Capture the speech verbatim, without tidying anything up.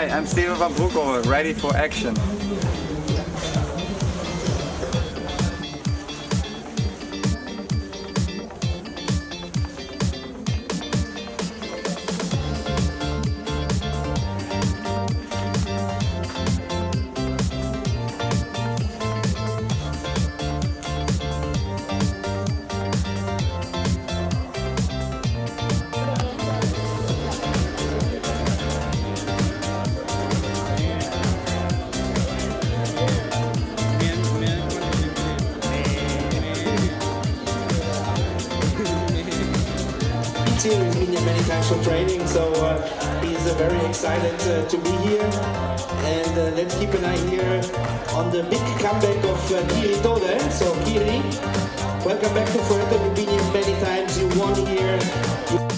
Hi, I'm Steven van Broekhoven, ready for action. Here. He's been here many times for training, so uh, he's uh, very excited uh, to be here. And uh, let's keep an eye here on the big comeback of uh, Kiri Tode. So Kiri, welcome back to Fuerteventura. You've been here many times. You won here. You